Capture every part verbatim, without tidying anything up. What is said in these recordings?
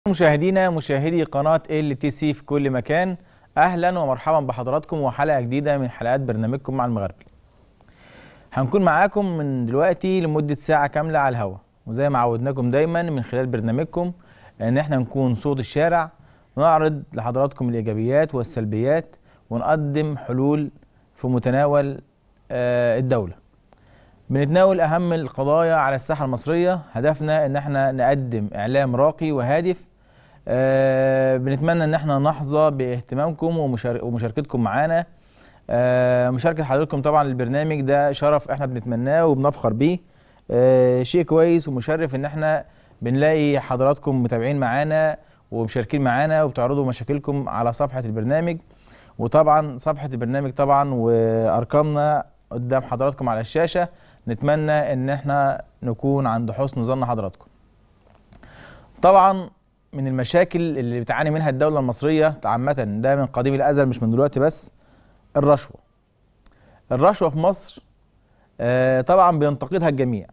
مشاهدينا مشاهدي قناة ال تي سي في كل مكان، أهلا ومرحبا بحضراتكم وحلقة جديدة من حلقات برنامجكم مع المغربي. هنكون معاكم من دلوقتي لمدة ساعة كاملة على الهواء، وزي ما عودناكم دايما من خلال برنامجكم ان احنا نكون صوت الشارع، ونعرض لحضراتكم الإيجابيات والسلبيات ونقدم حلول في متناول الدولة. بنتناول أهم القضايا على الساحة المصرية، هدفنا ان احنا نقدم إعلام راقي وهادف. أه بنتمنى ان احنا نحظى باهتمامكم ومشاركتكم معانا. أه مشاركة حضراتكم طبعا للبرنامج ده شرف احنا بنتمناه وبنفخر بيه. أه شيء كويس ومشرف ان احنا بنلاقي حضراتكم متابعين معانا ومشاركين معانا وبتعرضوا مشاكلكم على صفحة البرنامج. وطبعا صفحة البرنامج طبعا وارقامنا قدام حضراتكم على الشاشة. نتمنى ان احنا نكون عند حسن ظن حضراتكم. طبعا من المشاكل اللي بتعاني منها الدولة المصرية عامة، ده من قديم الأزل مش من دلوقتي بس، الرشوة. الرشوة في مصر آه طبعا بينتقدها الجميع،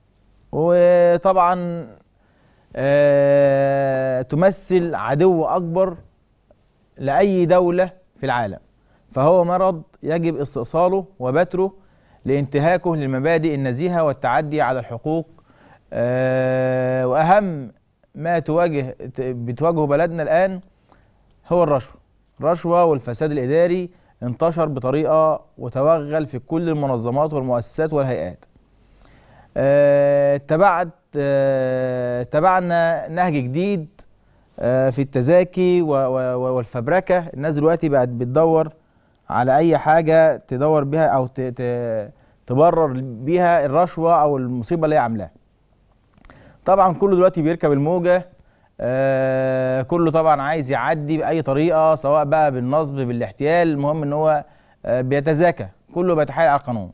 وطبعا آه تمثل عدو أكبر لأي دولة في العالم، فهو مرض يجب استئصاله وبتره لانتهاكه للمبادئ النزيهة والتعدي على الحقوق. آه وأهم ما تواجه بتواجهه بلدنا الآن هو الرشوة. الرشوة والفساد الإداري انتشر بطريقة وتوغل في كل المنظمات والمؤسسات والهيئات. اتبعت اه اتبعنا نهج جديد اه في التزاكي والفبركة. الناس دلوقتي بقت بتدور على أي حاجة تدور بها أو تبرر بيها الرشوة أو المصيبة اللي هي عاملاها. طبعا كله دلوقتي بيركب الموجة، آه كله طبعا عايز يعدي بأي طريقة، سواء بقى بالنصب بالاحتيال، المهم ان هو آه بيتزاكى، كله بيتحايل على القانون.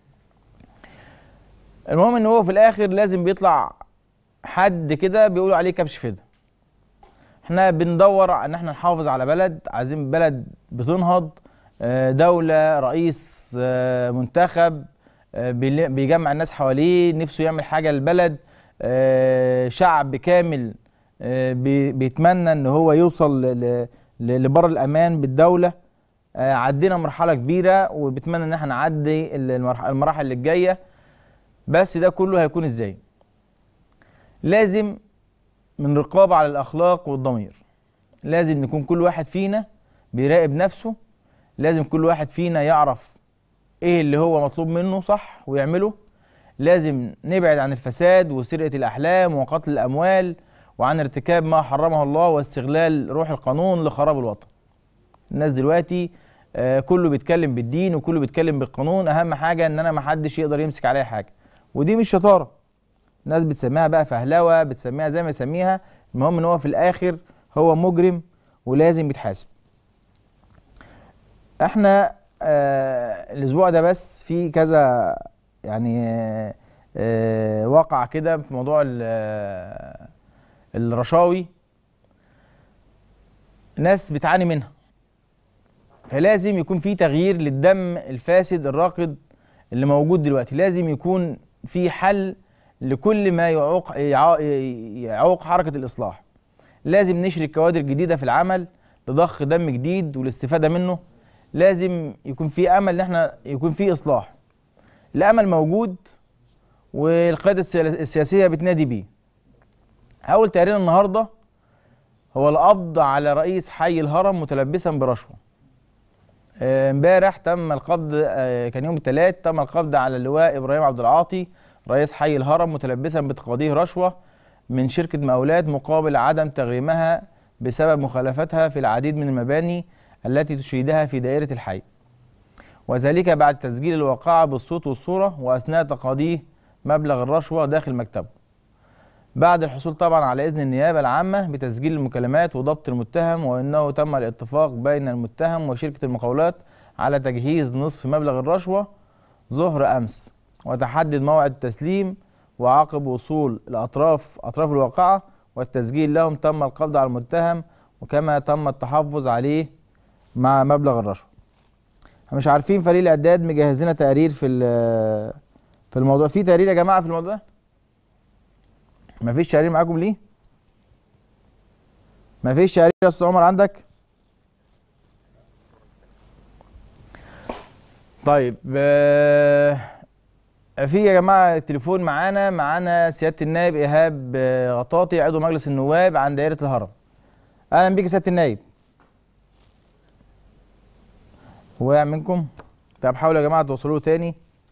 المهم ان هو في الاخر لازم بيطلع حد كده بيقولوا عليه كبش فدا. احنا بندور ان احنا نحافظ على بلد، عايزين بلد بتنهض، آه دولة، رئيس آه منتخب آه بيجمع الناس حواليه، نفسه يعمل حاجة للبلد، آه شعب كامل آه بيتمنى ان هو يوصل لبر الامان بالدوله. آه عدينا مرحله كبيره وبيتمنى ان احنا نعدي المراحل اللي الجايه، بس ده كله هيكون ازاي؟ لازم من رقابه على الاخلاق والضمير، لازم نكون كل واحد فينا بيراقب نفسه، لازم كل واحد فينا يعرف ايه اللي هو مطلوب منه صح ويعمله. لازم نبعد عن الفساد وسرقة الأحلام وقتل الأموال، وعن ارتكاب ما حرمه الله واستغلال روح القانون لخراب الوطن. الناس دلوقتي آه كله بيتكلم بالدين وكله بيتكلم بالقانون، أهم حاجة إن أنا محدش يقدر يمسك عليا حاجة، ودي مش شطارة. الناس بتسميها بقى فهلوة، بتسميها زي ما يسميها، المهم إن هو في الآخر هو مجرم ولازم يتحاسب. إحنا آه الأسبوع ده بس في كذا يعني آه آه واقع كده في موضوع آه الرشاوي، ناس بتعاني منها، فلازم يكون في تغيير للدم الفاسد الراكد اللي موجود دلوقتي. لازم يكون في حل لكل ما يعوق يعوق حركة الإصلاح. لازم نشرك كوادر جديدة في العمل لضخ دم جديد والاستفادة منه. لازم يكون في أمل إن احنا يكون في إصلاح. الأمل موجود والقيادة السياسية بتنادي بيه. أول تقرير النهارده هو القبض على رئيس حي الهرم متلبسا برشوة. امبارح تم القبض، كان يوم الثلاث، تم القبض على اللواء إبراهيم عبد العاطي رئيس حي الهرم متلبسا بتقاضيه رشوة من شركة مقاولات مقابل عدم تغريمها بسبب مخالفتها في العديد من المباني التي تشيدها في دائرة الحي، وذلك بعد تسجيل الواقعة بالصوت والصورة وأثناء تقاضيه مبلغ الرشوة داخل مكتبه، بعد الحصول طبعا على إذن النيابة العامة بتسجيل المكالمات وضبط المتهم، وإنه تم الاتفاق بين المتهم وشركة المقاولات على تجهيز نصف مبلغ الرشوة ظهر أمس، وتحدد موعد التسليم، وعقب وصول الأطراف أطراف الواقعة والتسجيل لهم تم القبض على المتهم، وكما تم التحفظ عليه مع مبلغ الرشوة. مش عارفين فريق الإعداد مجهز لنا تقرير في في الموضوع؟ في تقرير يا جماعة في الموضوع ده؟ مفيش تقرير معاكم ليه؟ مفيش تقرير يا استاذ عمر عندك؟ طيب آه، في يا جماعه تليفون معانا معانا سياده النائب ايهاب آه، غطاطي عضو مجلس النواب عن دائره الهرم. اهلا بيك يا سياده النائب. وقع منكم؟ طب حاولوا يا جماعه توصلوه تاني.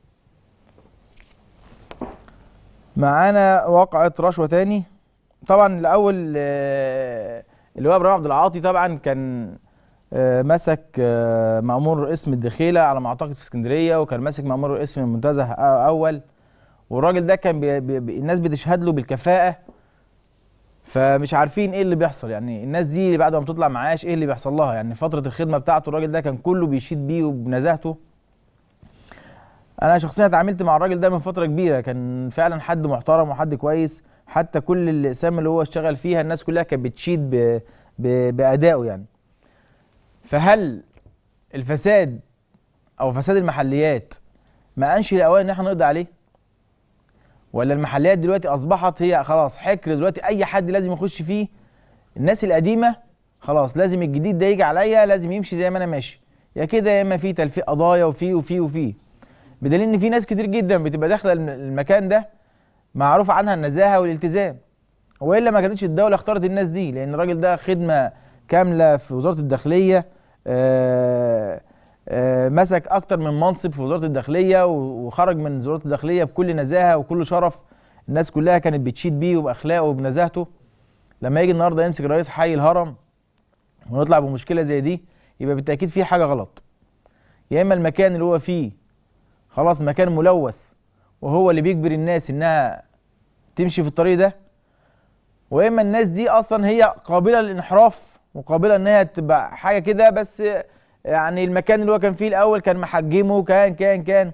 معانا واقعه رشوه تاني. طبعا الاول آه، اللواء ابراهيم عبد العاطي طبعا كان آه، مسك آه، مأمور اسم الدخيلة على ما اعتقد في اسكندريه، وكان ماسك مأمور اسم المنتزه اول، والراجل ده كان بي بي الناس بتشهد له بالكفاءه، فمش عارفين ايه اللي بيحصل. يعني الناس دي اللي بعد ما بتطلع معاش ايه اللي بيحصل لها؟ يعني فتره الخدمه بتاعته الراجل ده كان كله بيشيد بيه وبنزاهته. انا شخصيا اتعاملت مع الراجل ده من فتره كبيره، كان فعلا حد محترم وحد كويس، حتى كل الاقسام اللي هو اشتغل فيها الناس كلها كانت بتشيد ب... ب... بادائه يعني. فهل الفساد او فساد المحليات ما انش الاوان ان احنا نقضي عليه؟ ولا المحليات دلوقتي اصبحت هي خلاص حكر دلوقتي اي حد لازم يخش فيه؟ الناس القديمه خلاص لازم الجديد ده يجي عليا، لازم يمشي زي ما انا ماشي، يا كده يا اما في تلفيق قضايا وفي وفي وفي بدليل ان في ناس كتير جدا بتبقى داخله المكان ده معروف عنها النزاهه والالتزام، والا ما كانتش الدوله اختارت الناس دي، لان الراجل ده خدمه كامله في وزاره الداخليه، آآ آآ مسك اكتر من منصب في وزاره الداخليه وخرج من وزاره الداخليه بكل نزاهه وكل شرف، الناس كلها كانت بتشيد بيه وباخلاقه وبنزاهته. لما يجي النهارده يمسك رئيس حي الهرم ونطلع بمشكله زي دي، يبقى بالتاكيد في حاجه غلط. يا اما المكان اللي هو فيه خلاص مكان ملوث وهو اللي بيجبر الناس انها تمشي في الطريق ده، واما اما الناس دي اصلا هي قابله للانحراف وقابله انها تبقى حاجه كده، بس يعني المكان اللي هو كان فيه الاول كان محجمه كان كان كان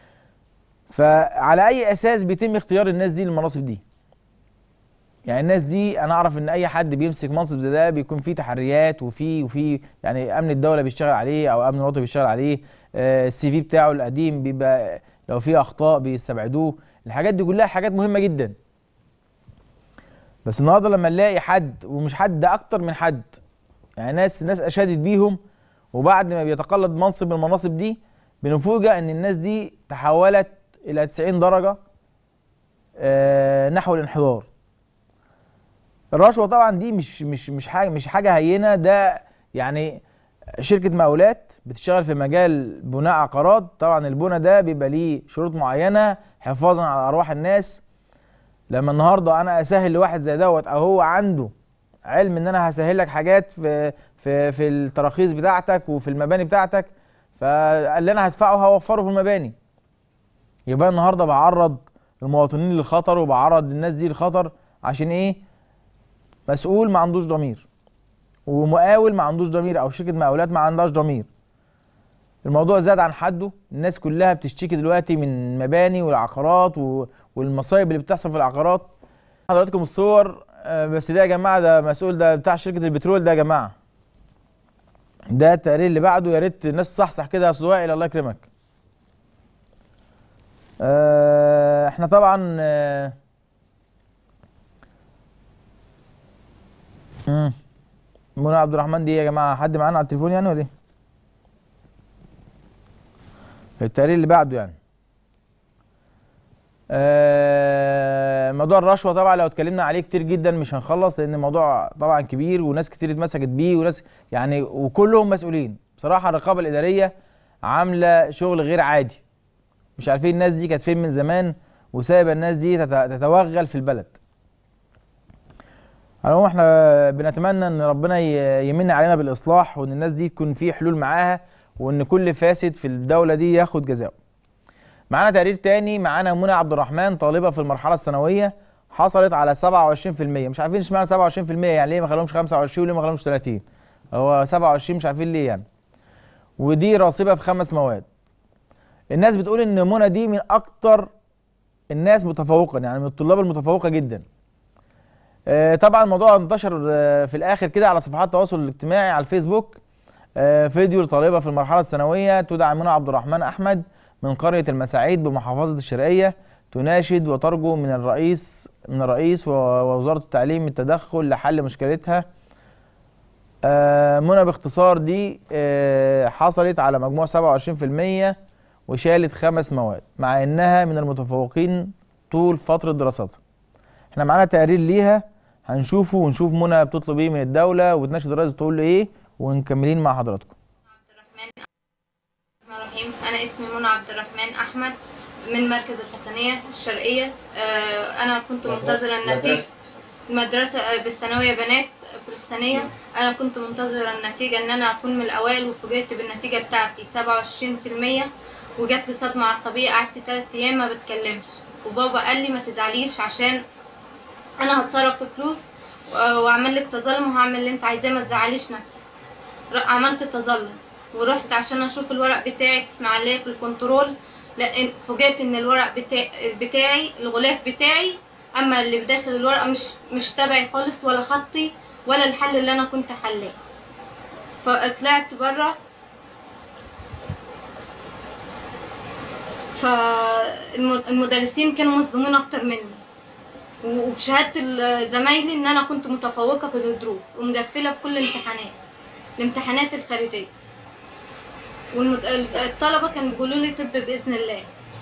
فعلى اي اساس بيتم اختيار الناس دي للمناصب دي؟ يعني الناس دي انا اعرف ان اي حد بيمسك منصب زي ده بيكون فيه تحريات وفي وفي يعني امن الدوله بيشتغل عليه او امن الوطني بيشتغل عليه، آه السي في بتاعه القديم بيبقى لو فيه اخطاء بيستبعدوه، الحاجات دي كلها حاجات مهمه جدا. بس النهارده لما نلاقي حد، ومش حد ده اكتر من حد، يعني ناس ناس اشادت بيهم، وبعد ما بيتقلد منصب من المناصب دي بنفوجئ ان الناس دي تحولت الى تسعين درجه آه نحو الانحدار. الرشوه طبعا دي مش مش مش حاجه مش حاجه هينه، ده يعني شركه مقاولات بتشتغل في مجال بناء عقارات، طبعا البناء ده بيبقى ليه شروط معينه حفاظا على ارواح الناس. لما النهارده انا اسهل لواحد زي دوت او هو عنده علم ان انا هسهل لك حاجات في في في التراخيص بتاعتك وفي المباني بتاعتك، فاللي انا هدفعه هوفره في المباني، يبقى النهارده بعرض المواطنين للخطر وبعرض الناس دي للخطر. عشان ايه؟ مسؤول ما عندوش ضمير، ومقاول ما عندوش ضمير، او شركه مقاولات ما عندهاش ضمير. الموضوع زاد عن حده، الناس كلها بتشتكي دلوقتي من المباني والعقارات والمصايب اللي بتحصل في العقارات. حضراتكم الصور، بس ده يا جماعه ده مسؤول، ده بتاع شركه البترول ده يا جماعه. ده التقرير اللي بعده، يا ريت الناس تصحصح كده يا استاذ وائل الله يكرمك. اه احنا طبعا اه امم منى عبد الرحمن دي يا جماعه حد معانا على التليفون يعني ولا ايه؟ التقرير اللي بعده يعني آه موضوع الرشوه طبعا لو اتكلمنا عليه كتير جدا مش هنخلص، لان الموضوع طبعا كبير وناس كتير اتمسكت بيه وناس يعني وكلهم مسؤولين. بصراحه الرقابه الاداريه عامله شغل غير عادي، مش عارفين الناس دي كانت فين من زمان وسايبه الناس دي تتوغل في البلد. على العموم احنا بنتمنى ان ربنا يمن علينا بالاصلاح، وان الناس دي يكون في حلول معاها، وان كل فاسد في الدوله دي ياخد جزاؤه. معانا تقرير تاني، معانا منى عبد الرحمن طالبه في المرحله الثانويه حصلت على سبعة وعشرين في المية، مش عارفين اشمعنى سبعة وعشرين في المية، يعني ليه ما خلوهمش خمسة وعشرين وليه ما خلوهمش ثلاثين؟ هو سبعة وعشرين مش عارفين ليه يعني. ودي راسبه في خمس مواد. الناس بتقول ان منى دي من اكتر الناس متفوقا، يعني من الطلاب المتفوقه جدا. آه طبعا الموضوع انتشر آه في الاخر كده على صفحات التواصل الاجتماعي على الفيسبوك، آه فيديو لطالبه في المرحله الثانويه تدعى منى عبد الرحمن احمد من قريه المساعيد بمحافظه الشرقيه، تناشد وترجو من الرئيس من الرئيس ووزاره التعليم التدخل لحل مشكلتها آه منى باختصار دي آه حصلت على مجموع سبعة وعشرين في المية وشالت خمس مواد مع انها من المتفوقين طول فتره دراستها. احنا معانا تقرير ليها هنشوفه ونشوف منى بتطلب ايه من الدوله وبتناقش الدراسه بتقول له ايه ونكملين مع حضراتكم. عبد الرحمن الرحيم. انا اسمي منى عبد الرحمن احمد من مركز الحسنيه الشرقيه. آه انا كنت منتظره النتيجه المدرسه بالثانويه بنات في الحسنيه. انا كنت منتظره النتيجه ان انا اكون من الاوائل وفوجئت بالنتيجه بتاعتي سبعة وعشرين في المية وجات لي صدمه عصبيه. قعدت ثلاث ايام ما بتكلمش وبابا قال لي ما تزعليش عشان انا هتصرف في فلوس واعمل لك تظلم وهعمل اللي انت عايزاه، ما تزعليش نفسك. عملت تظلم ورحت عشان اشوف الورق بتاعي في اسماعيليه في الكنترول. لان فوجئت ان الورق بتاعي, بتاعي الغلاف بتاعي اما اللي بداخل الورقه مش مش تبعي خالص ولا خطي ولا الحل اللي انا كنت حلاه. فطلعت بره فالمدرسين كانوا مصدومين اكتر مني وبشهاده زمايلي ان انا كنت متفوقه في الدروس ومقفله في كل الامتحانات الامتحانات الخارجيه. والطلبه كانوا بيقولوا لي طب باذن الله.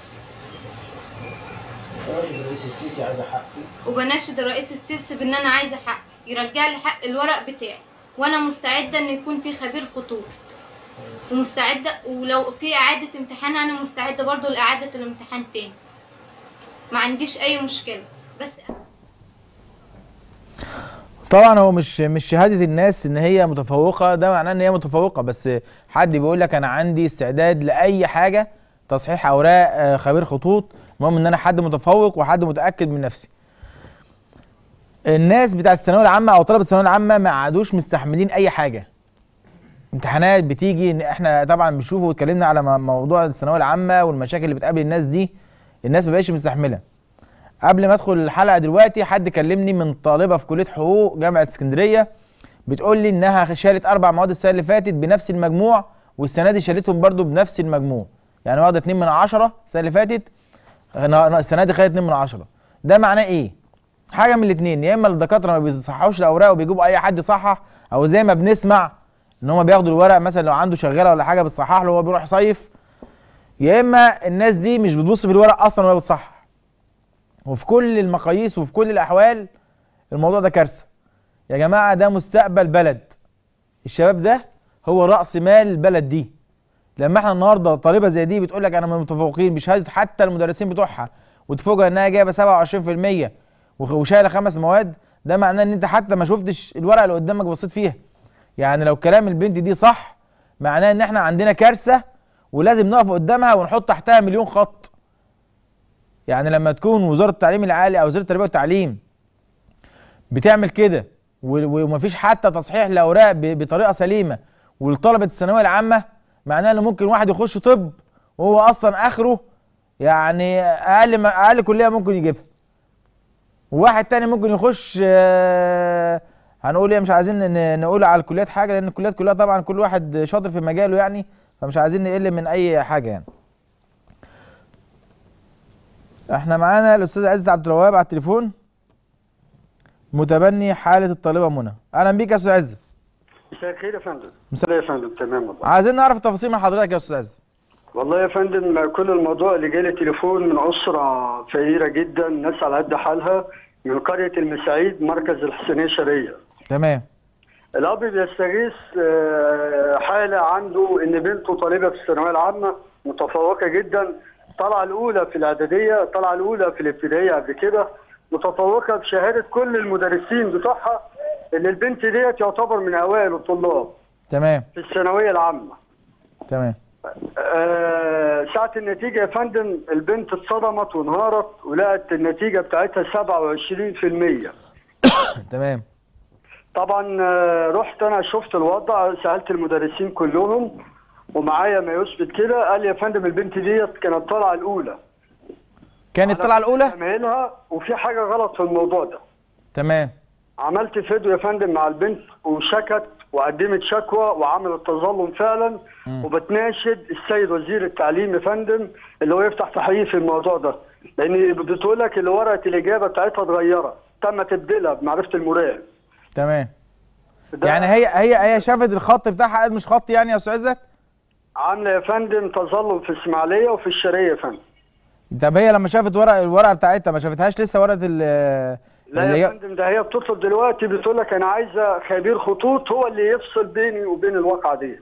الرئيس السيسي عايزه حقي وبناشد الرئيس السيسي بان انا عايزه حقي يرجع لي حق الورق بتاعي، وانا مستعده ان يكون في خبير خطوط ومستعده، ولو في اعاده امتحان انا مستعده برضو لاعاده الامتحان تاني، ما عنديش اي مشكله. بس طبعا هو مش مش شهاده الناس ان هي متفوقه ده معناه ان هي متفوقه، بس حد بيقول لك انا عندي استعداد لاي حاجه، تصحيح اوراق، خبير خطوط، المهم ان انا حد متفوق وحد متاكد من نفسي. الناس بتاعت الثانويه العامه او طلبه الثانويه العامه ما عادوش مستحملين اي حاجه. امتحانات بتيجي ان احنا طبعا بنشوفه واتكلمنا على موضوع الثانويه العامه والمشاكل اللي بتقابل الناس دي، الناس ما بقتش مستحمله. قبل ما ادخل الحلقه دلوقتي حد كلمني من طالبه في كليه حقوق جامعه اسكندريه بتقول لي انها شالت اربع مواد السنه اللي فاتت بنفس المجموع والسنه دي شالتهم برضو بنفس المجموع، يعني واخده اتنين من عشرة السنه اللي فاتت، السنه دي خدت اتنين من عشرة. ده معناه ايه؟ حاجه من الاثنين، يا اما الدكاتره ما بيصححوش الاوراق وبيجيبوا اي حد يصحح، او زي ما بنسمع ان هم بياخدوا الورق مثلا لو عنده شغاله ولا حاجه بتصحح له وهو بيروح يصيف، يا اما الناس دي مش بتبص في الورق اصلا وهي بتصحح. وفي كل المقاييس وفي كل الاحوال الموضوع ده كارثه. يا جماعه ده مستقبل بلد. الشباب ده هو راس مال البلد دي. لما احنا النهارده طالبه زي دي بتقول لك انا من المتفوقين بشهاده حتى المدرسين بتوعها وتفوجئ انها جايبه سبعة وعشرين في المية وشايله خمس مواد، ده معناه ان انت حتى ما شفتش الورقه اللي قدامك بصيت فيها. يعني لو كلام البنت دي صح معناه ان احنا عندنا كارثه ولازم نقف قدامها ونحط تحتها مليون خط. يعني لما تكون وزاره التعليم العالي او وزاره التربيه والتعليم بتعمل كده ومفيش حتى تصحيح لاوراق بطريقه سليمه ولطلبه الثانويه العامه، معناه ان ممكن واحد يخش طب وهو اصلا اخره يعني اقل اقل كليه ممكن يجيبها، وواحد تاني ممكن يخش آه هنقول ايه، مش عايزين نقول على الكليات حاجه لان الكليات كلها طبعا كل واحد شاطر في مجاله يعني، فمش عايزين نقل من اي حاجه يعني. احنا معانا الاستاذ عزت عبد الوهاب على التليفون متبني حاله الطالبه منى. اهلا بيك يا استاذ عزت. مساء الخير يا فندم. مساء الخير يا فندم. تمام والله. عايزين نعرف التفاصيل من حضرتك يا استاذ عزت. والله يا فندم كل الموضوع اللي جالي تليفون من اسره فقيره جدا، ناس على قد حالها، من قريه المساعيد مركز الحسنيه الشرقيه. تمام. الاب بيستغيث حاله عنده ان بنته طالبه في الثانويه العامه متفوقه جدا، طالعه الاولى في الاعداديه، طالعه الاولى في الابتدائيه قبل كده، متفوقه بشهاده كل المدرسين بتوعها ان البنت ديت يعتبر من اوائل الطلاب. تمام. في الثانويه العامه. تمام. آه ساعه النتيجه يا فندم البنت اتصدمت وانهارت ولقت النتيجه بتاعتها سبعة وعشرين في المية. تمام. طبعا آه رحت انا شفت الوضع، سالت المدرسين كلهم ومعايا ما يثبت كده. قال لي يا فندم البنت ديت كانت طالعه الاولى. كانت طالعه الاولى؟ زمايلها وفي حاجه غلط في الموضوع ده. تمام. عملت فيديو يا فندم مع البنت وشكت وقدمت شكوى وعملت تظلم فعلا. م. وبتناشد السيد وزير التعليم يا فندم اللي هو يفتح تحقيق في الموضوع ده، لان بتقول لك اللي ورقه الاجابه بتاعتها اتغيرت، تم تبديلها بمعرفه المراقب. تمام. ده يعني هي هي هي شافت الخط بتاعها قال مش خط يعني يا استاذ عزت؟ عامله يا فندم تظلم في الاسماعيليه وفي الشرقيه يا فندم. طب هي لما شافت ورق الورقه بتاعتها ما شافتهاش لسه ورقه ال لا اللي يا هي فندم، ده هي بتطلب دلوقتي بتقول لك انا عايزه خبير خطوط هو اللي يفصل بيني وبين الواقعه دي.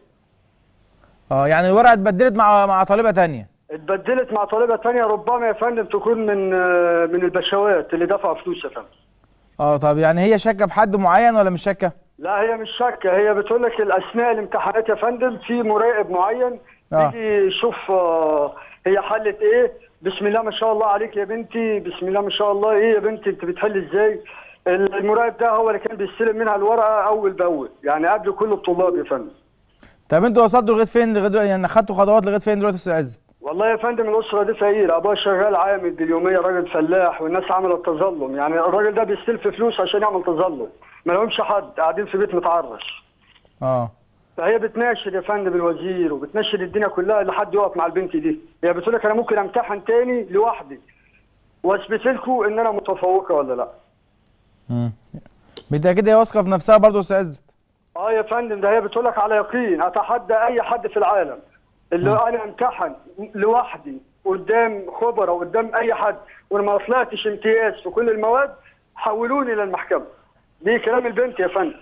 اه يعني الورقه اتبدلت مع مع طالبه ثانيه. اتبدلت مع طالبه ثانيه ربما يا فندم تكون من من البشوات اللي دفعوا فلوس يا فندم. اه طب يعني هي شاكه في حد معين ولا مش شاكه؟ لا هي مش شاكه، هي بتقول لك اثناء الامتحانات يا فندم في مراقب معين آه. بيجي يشوف آه هي حلت ايه. بسم الله ما شاء الله عليك يا بنتي، بسم الله ما شاء الله، ايه يا بنتي انت بتحل ازاي؟ المراقب ده هو اللي كان بيستلم منها الورقه اول باول، يعني قبل كل الطلاب يا فندم. طب انتوا وصلتوا لغايه فين لغايه يعني خدتوا خطوات لغايه فين دلوقتي يا استاذ عزت؟ والله يا فندم الاسره دي فقيره، ابوها شغال عامل باليوميه راجل فلاح، والناس عملت تظلم، يعني الراجل ده بيستلف فلوس عشان يعمل تظلم، ما لهمش حد، قاعدين في بيت متعرش. اه فهي بتناشد يا فندم الوزير وبتناشد الدنيا كلها لحد يقف مع البنت دي. هي بتقول لك انا ممكن امتحن تاني لوحدي واثبت لكم ان انا متفوقه ولا لا. امم بالتاكيد هي واثقه في نفسها برضه يا استاذ عزت. اه يا فندم، ده هي بتقول لك على يقين اتحدى اي حد في العالم اللي م. انا امتحن لوحدي قدام خبراء وقدام اي حد وما طلعتش امتياز في كل المواد حولوني للمحكمه. دي كلام البنت يا فندم.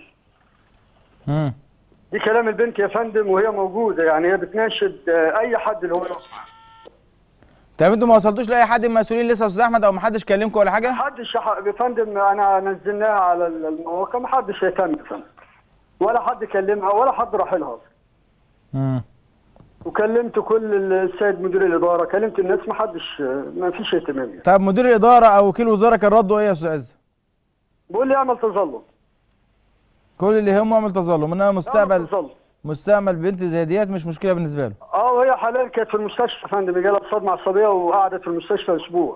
امم دي كلام البنت يا فندم وهي موجوده، يعني هي بتناشد اي حد اللي هو يسمع. طب انتوا ما وصلتوش لاي حد من المسؤولين لسه يا استاذ احمد او ما حدش كلمكم ولا حاجه؟ ما حدش يا فندم، انا نزلناها على المواقع ما حدش يهتم يا فندم. ولا حد كلمها ولا حد راح لها. امم وكلمت كل السيد مدير الاداره، كلمت الناس ما حدش، ما فيش اهتمام يعني. طب مدير الاداره او وكيل الوزاره كان رده ايه يا استاذ عزت؟ بيقول لي اعمل تظلم. كل اللي هم اعمل تظلم، انما مستقبل تظلم. مستقبل بنت زي ديت مش مشكله بالنسبه له. اه وهي حاليا كانت في المستشفى يا فندم، جالها صدمه عصبيه وقعدت في المستشفى اسبوع.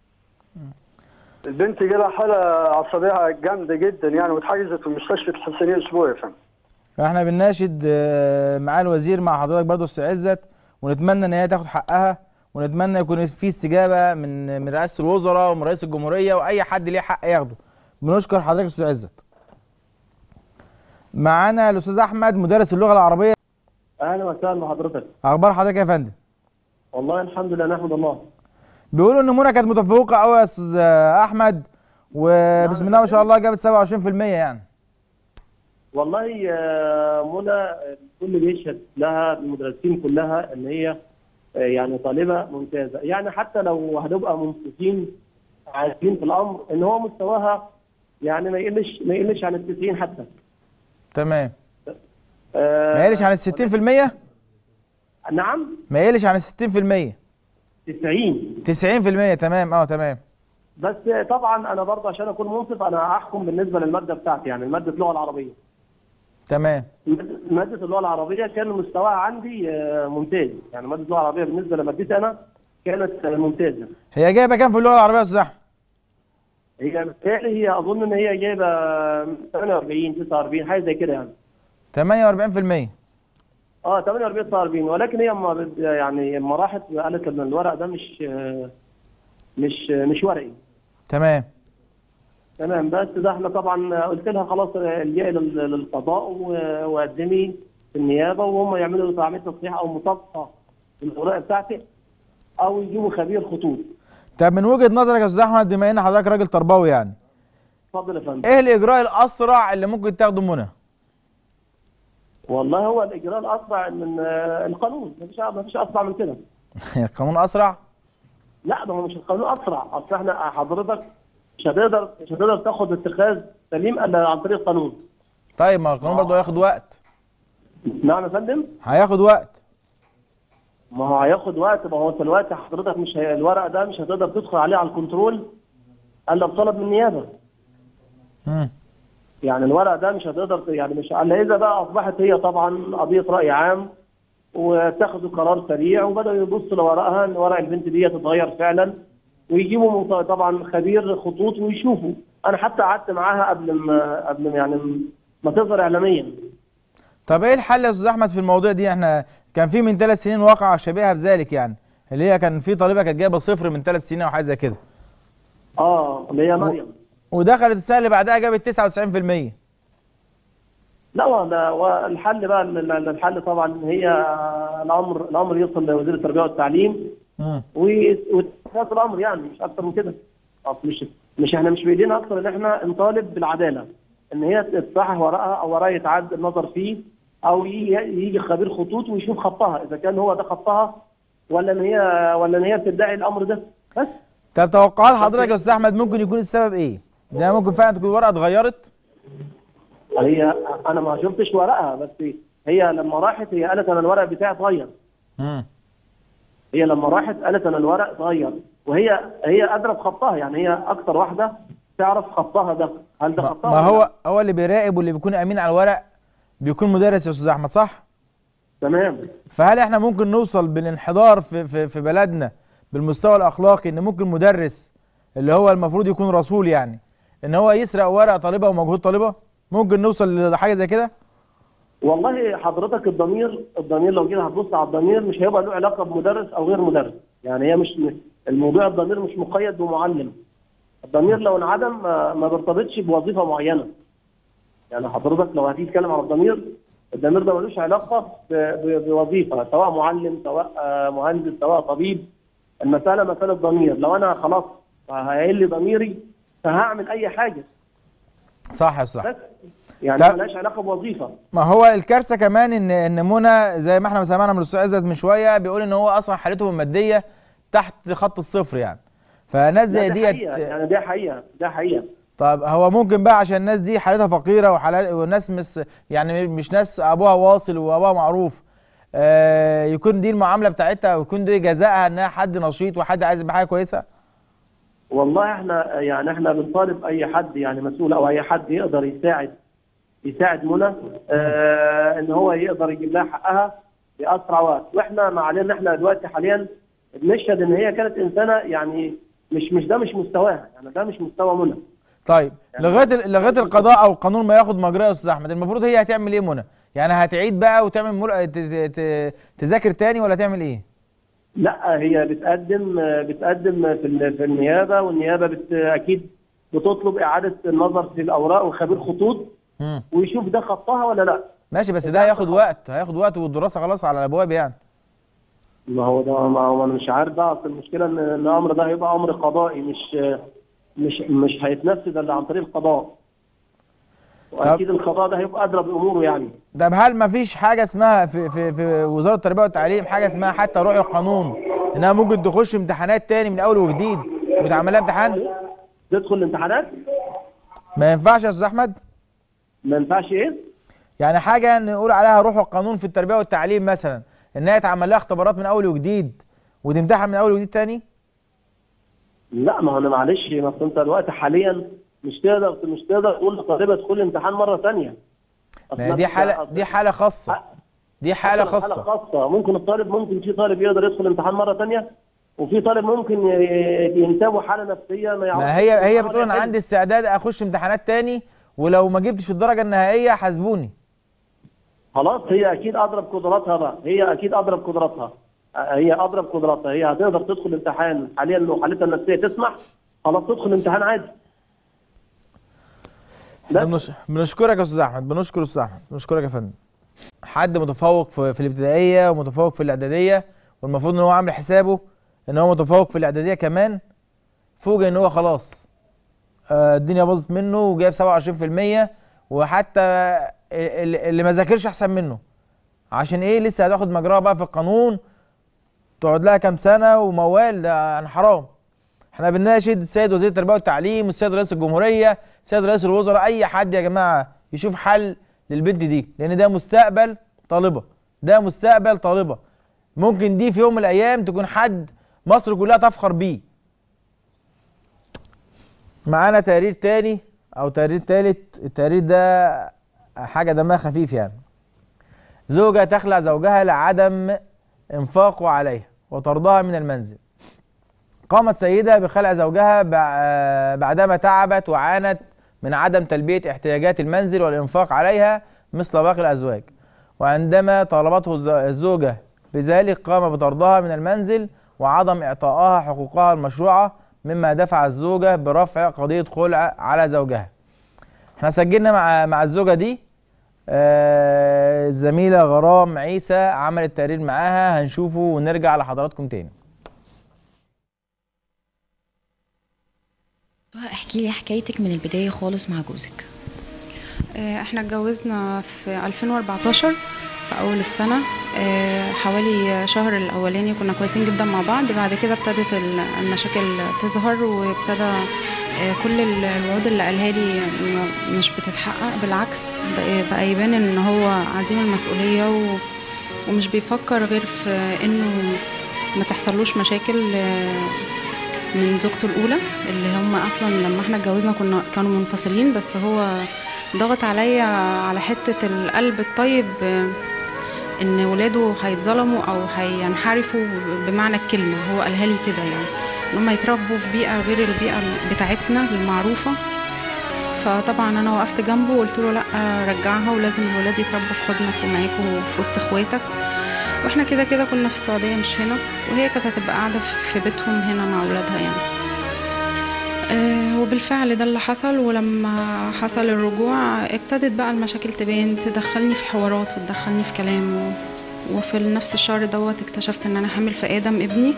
البنت جالها حاله عصبيه جامده جدا يعني، واتحجزت في المستشفى الحسينيه اسبوع يا فندم. احنا بنناشد مع الوزير مع حضرتك برضه استاذ عزت، ونتمنى ان هي تاخد حقها، ونتمنى يكون في استجابه من من رئاسه الوزراء ومن رئيس الجمهوريه واي حد ليه حق ياخده. بنشكر حضرتك استاذ عزت. معانا الاستاذ احمد مدرس اللغه العربيه. اهلا وسهلا بحضرتك. اخبار حضرتك يا فندم؟ والله الحمد لله نحمد الله. بيقولوا ان منى كانت متفوقه قوي يا استاذ احمد، وبسم الله ما شاء الله جابت سبعة وعشرين في المية يعني. والله منى الكل بيشهد لها، المدرسين كلها ان هي يعني طالبه ممتازه، يعني حتى لو هنبقى منصفين عارفين في الامر ان هو مستواها يعني ما يقلش ما يقلش عن ال تسعين حتى. تمام. آه ما يقلش عن ال ستين في المية؟ نعم؟ ما يقلش عن ال ستين في المية. تسعين تسعين في المية تمام. اه تمام. بس طبعا انا برضه عشان اكون منصف انا هحكم بالنسبه للماده بتاعتي، يعني ماده اللغه العربيه. تمام. ماده اللغه العربيه كان مستواها عندي ممتاز، يعني ماده اللغه العربيه بالنسبه لمادتي انا كانت ممتازه. هي جايبه كام في اللغه العربيه يا استاذ احمد؟ هي بالتالي هي اظن ان هي جايبه ثمانية وأربعين تسعة وأربعين حاجه زي كده يعني. ثمانية وأربعين في المية. اه ثمانية وأربعين تسعة وأربعين، ولكن هي اما يعني اما راحت قالت ان الورق ده مش مش مش ورقي. تمام. تمام. بس ده احنا طبعا قلت لها خلاص الجئي للقضاء وقدمي في النيابه وهم يعملوا عمليه تصحيح او مطابقه للاوراق بتاعتي او يجيبوا خبير خطوط. طب من وجهه نظرك يا استاذ احمد بما ان حضرتك راجل تربوي يعني. اتفضل يا فندم. ايه الاجراء الاسرع اللي ممكن تاخده منى؟ والله هو الاجراء الاسرع من القانون، مفيش مفيش اسرع من كده. القانون اسرع؟ لا ده هو مش القانون اسرع، اصل احنا حضرتك مش هتقدر مش هتقدر تاخد اتخاذ سليم الا عن طريق القانون. طيب ما القانون برضه هياخد وقت. نعم يا فندم؟ هياخد وقت. ما هو هياخد وقت، ما هو دلوقتي حضرتك مش هي الورق ده مش هتقدر تدخل عليه على الكنترول الا بطلب من النيابه. امم يعني الورق ده مش هتقدر يعني مش الا اذا بقى اصبحت هي طبعا قضيه راي عام وتاخدوا قرار سريع وبداوا يبصوا لورقها ان ورق البنت دي تتغير فعلا ويجيبوا طبعا خبير خطوط ويشوفوا. انا حتى قعدت معاها قبل ما قبل يعني ما تظهر اعلاميا. طب ايه الحل يا استاذ احمد في الموضوع دي؟ احنا كان في من ثلاث سنين واقعه شبيهه بذلك يعني، اللي هي كان في طالبه كانت جايبه صفر من ثلاث سنين او حاجه زي كده. اه اللي هي مريم. ودخلت السنه اللي بعدها جابت تسعة وتسعين في المية. لا ولا والحل بقى الحل طبعا هي الامر الامر يصل لوزير التربيه والتعليم واتخاذ الامر، يعني مش اكتر من كده. مش مش احنا مش بايدينا اكتر ان احنا نطالب بالعداله، ان هي تصحح ورقها او ورقه يتعاد النظر فيه، او يجي خبير خطوط ويشوف خطها اذا كان هو ده خطها ولا ان هي ولا ان هي بتدعي الامر ده بس. طب توقعات حضرتك يا استاذ احمد ممكن يكون السبب ايه؟ ده ممكن فعلا تكون الورقه اتغيرت؟ هي انا ما شفتش ورقها، بس هي لما راحت هي قالت انا الورق بتاعي اتغير. امم هي لما راحت قالت انا الورق اتغير، وهي هي ادرى بخطها، يعني هي اكتر واحده تعرف خطها ده، هل ده خطها؟ ما هو هو اللي بيراقب واللي بيكون امين على الورق بيكون مدرس يا استاذ احمد، صح؟ تمام. فهل احنا ممكن نوصل بالانحدار في في في بلدنا بالمستوى الاخلاقي ان ممكن مدرس اللي هو المفروض يكون رسول يعني ان هو يسرق ورق طالبه ومجهود طالبه؟ ممكن نوصل لحاجه زي كده؟ والله حضرتك الضمير الضمير لو جينا هتبص على الضمير مش هيبقى له علاقه بمدرس او غير مدرس، يعني هي مش الموضوع الضمير مش مقيد بمعلم. الضمير لو انعدم ما بيرتبطش بوظيفه معينه. يعني حضرتك لو هتيجي تتكلم على الضمير، الضمير ده ملوش علاقه بوظيفه، سواء معلم سواء مهندس سواء طبيب. المساله مساله ضمير، لو انا خلاص هيقل ضميري فهعمل اي حاجه. صح يا صح. يعني مالهاش علاقه بوظيفه. ما هو الكارثه كمان ان ان منى زي ما احنا سمعنا من الاستاذ عزت من شويه بيقول ان هو اصلا حالته الماديه تحت خط الصفر يعني. فناس زي ديت يعني دي حقيقه ده حقيقه. طب هو ممكن بقى عشان الناس دي حالتها فقيره وحالات والناس مش يعني مش ناس ابوها واصل وابوها معروف، آه يكون دي المعامله بتاعتها ويكون دي جزائها انها حد نشيط وحد عايز يبقى حاجه كويسه؟ والله احنا يعني احنا بنطالب اي حد يعني مسؤول او اي حد يقدر يساعد يساعد منى آه ان هو يقدر يجيب لها حقها باسرع وقت، واحنا ما علينا ان احنا دلوقتي حاليا بنشهد ان هي كانت انسانه يعني مش مش ده مش مستواها، يعني ده مش مستوى منى. طيب يعني لغايه لغايه القضاء او القانون ما ياخد مجراه يا استاذ احمد، المفروض هي هتعمل ايه منى؟ يعني هتعيد بقى وتعمل مر... ت... ت... تذاكر تاني ولا تعمل ايه؟ لا هي بتقدم بتقدم في في النيابه، والنيابه بت... اكيد بتطلب اعاده النظر في الاوراق وخبير خطوط مم. ويشوف ده خطها ولا لا. ماشي، بس ده هياخد وقت هياخد وقت والدراسه خلاص على الابواب يعني. ما هو ده ما هو انا مش عارف بقى، اصل المشكله ان الامر ده هيبقى امر قضائي مش مش مش هيتنفذ الا عن طريق القضاء. واكيد القضاء ده هيبقى ادرى باموره يعني. طب هل ما فيش حاجه اسمها في في في وزاره التربيه والتعليم حاجه اسمها حتى روح القانون انها ممكن تخش امتحانات تاني من اول وجديد وتعمل لها امتحان؟ تدخل الامتحانات؟ ما ينفعش يا استاذ احمد؟ ما ينفعش ايه؟ يعني حاجه نقول عليها روح القانون في التربيه والتعليم مثلا انها يتعمل لها اختبارات من اول وجديد وتمتحن من اول وجديد تاني؟ لا ما انا معلش، ما انت دلوقتي حاليا مش تقدر مش تقدر تقول لطالبه ادخل الامتحان مره ثانيه. دي حاله دي حاله خاصه. دي حاله خاصه. حاله خاصه، ممكن الطالب ممكن في طالب يقدر يدخل الامتحان مره ثانيه، وفي طالب ممكن ينتابه حاله نفسيه ما يعرفش. ما هي هي بتقول انا عندي استعداد اخش امتحانات ثاني ولو ما جبتش الدرجه النهائيه حاسبوني. خلاص هي اكيد اضرب قدراتها بقى، هي اكيد اضرب قدراتها. هي اضرب قدراتها، هي هتقدر تدخل امتحان حاليا لو حالتها النفسيه تسمح خلاص تدخل امتحان عادي. بنش... بنشكرك يا استاذ احمد، بنشكر استاذ احمد، بنشكرك يا فندم. حد متفوق في, في الابتدائيه ومتفوق في الاعداديه والمفروض ان هو عامل حسابه ان هو متفوق في الاعداديه كمان، فوجئ ان هو خلاص آه الدنيا باظت منه وجايب سبعة وعشرين في المية وحتى اللي ما ذاكرش احسن منه. عشان ايه؟ لسه هتاخد مجراها بقى في القانون تقعد لها كام سنه وموال، ده يعني حرام. احنا بنناشد السيد وزير التربيه والتعليم والسيد رئيس الجمهوريه السيد رئيس الوزراء اي حد يا جماعه يشوف حل للبنت دي، لان ده مستقبل طالبه، ده مستقبل طالبه ممكن دي في يوم من الايام تكون حد مصر كلها تفخر بيه. معانا تقرير تاني او تقرير تالت، التقرير ده حاجه دمها خفيف يعني. زوجة تخلع زوجها لعدم انفاقه عليها وطردها من المنزل. قامت سيدة بخلع زوجها بعدما تعبت وعانت من عدم تلبية احتياجات المنزل والإنفاق عليها مثل باقي الأزواج، وعندما طالبته الزوجة بذلك قام بطردها من المنزل وعدم إعطائها حقوقها المشروعة، مما دفع الزوجة برفع قضية خلع على زوجها. احنا سجلنا مع مع الزوجة دي الزميله غرام عيسى عملت تقرير معاها، هنشوفه ونرجع لحضراتكم تاني. احكي لي حكايتك من البدايه خالص مع جوزك. احنا اتجوزنا في ألفين وأربعتاشر في اول السنه، حوالي شهر الاولاني كنا كويسين جدا مع بعض. بعد كده ابتدت المشاكل تظهر، وابتدى كل الوعود اللي قالها لي مش بتتحقق، بالعكس بقى يبان ان هو عديم المسؤوليه ومش بيفكر غير في انه ما تحصلوش مشاكل من زوجته الاولى، اللي هم اصلا لما احنا اتجوزنا كنا كانوا منفصلين، بس هو ضغط عليا على حته القلب الطيب ان ولاده هيتظلموا او هينحرفوا بمعنى الكلمه، هو قالها لي كده يعني ان هم يتربوا في بيئه غير البيئه بتاعتنا المعروفه. فطبعا انا وقفت جنبه وقلت له لا رجعها، ولازم الولاد يتربوا في حضنك ومعاك وفي وسط اخواتك، واحنا كده كده كنا في السعوديه مش هنا، وهي كانت هتبقى قاعده في بيتهم هنا مع اولادها يعني. أه وبالفعل ده اللي حصل. ولما حصل الرجوع ابتدت بقى المشاكل تبان، تدخلني في حوارات وتدخلني في كلام و... وفي نفس الشهر دوت اكتشفت ان انا حامل في ادم ابني.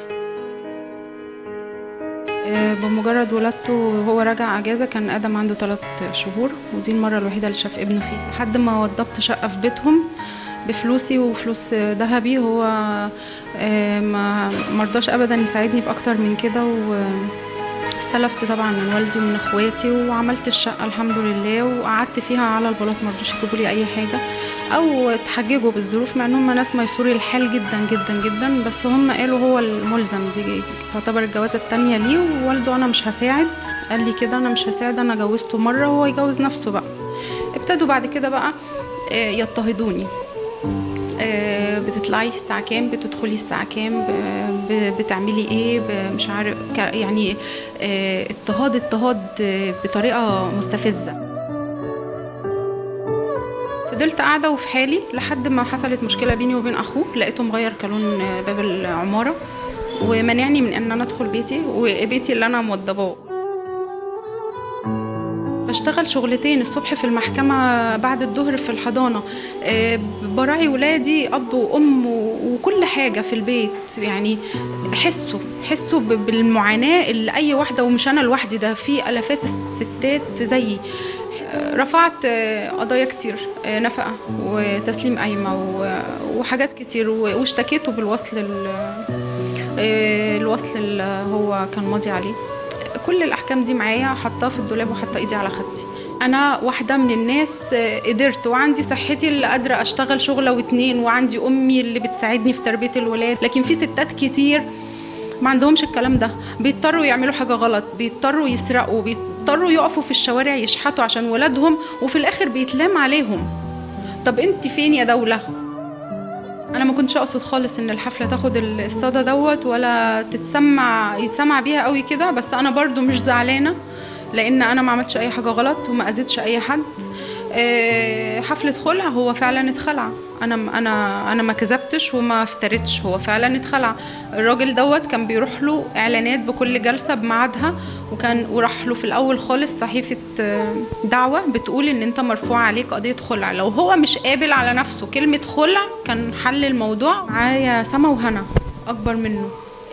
أه بمجرد ولادته وهو راجع اجازه كان ادم عنده ثلاث شهور، ودي المره الوحيده اللي شاف ابنه فيه، لحد ما وضبت شقه في بيتهم بفلوسي وفلوس ذهبي. هو أه ما مرضاش ابدا يساعدني باكتر من كده، و استلفت طبعا من والدي ومن اخواتي وعملت الشقه الحمد لله، وقعدت فيها على البلاط، ما رضوش يجيبوا لي اي حاجه او تحججوا بالظروف، مع ان هم ناس ميسوري الحال جدا جدا جدا، بس هم قالوا هو الملزم، دي تعتبر الجوازه الثانيه ليه، ووالده انا مش هساعد، قال لي كده انا مش هساعد، انا جوزته مره وهو يجوز نفسه بقى. ابتدوا بعد كده بقى يضطهدوني، بتطلعي الساعه كام، بتدخلي الساعه كام، بتعملي ايه، مش عارف يعني اضطهاد اضطهاد بطريقه مستفزه. فضلت قاعده وفي حالي لحد ما حصلت مشكله بيني وبين اخوه، لقيته مغير كالون باب العماره ومنعني من ان انا ادخل بيتي وبيتي اللي انا موضباه. بشتغل شغلتين، الصبح في المحكمة، بعد الظهر في الحضانة، براعي ولادي أب وأم وكل حاجة في البيت. يعني حسوا حسوا بالمعاناة اللي أي واحدة، ومش أنا لوحدي، ده في ألفات الستات زيي. رفعت قضايا كتير، نفقة وتسليم قايمة وحاجات كتير، واشتكيته بالوصل الوصل اللي هو كان ماضي عليه. كل الأحكام دي معايا، حطها في الدولاب وحطها إيدي على خدي. أنا واحدة من الناس قدرت، وعندي صحتي اللي قادرة أشتغل شغلة واتنين، وعندي أمي اللي بتساعدني في تربية الولاد، لكن في ستات كتير ما عندهمش الكلام ده، بيضطروا يعملوا حاجة غلط، بيضطروا يسرقوا، بيضطروا يقفوا في الشوارع يشحتوا عشان ولادهم، وفي الآخر بيتلام عليهم. طب أنت فين يا دولة؟ أنا ما كنتش أقصد خالص إن الحفلة تاخد الصدى دوت ولا تتسمع يتسمع بيها قوي كده، بس أنا برضو مش زعلانة، لأن أنا ما عملتش أي حاجة غلط وما أذيتش أي حد. حفلة خلع، هو فعلا اتخلع، أنا أنا أنا ما كذبتش وما افتريتش، هو فعلا اتخلع. الراجل دوت كان بيروح له إعلانات بكل جلسة بميعادها، وكان وراح له في الأول خالص صحيفة دعوة بتقول إن أنت مرفوع عليك قضية خلع. لو هو مش قابل على نفسه كلمة خلع كان حل الموضوع. معايا سما وهنا أكبر منه،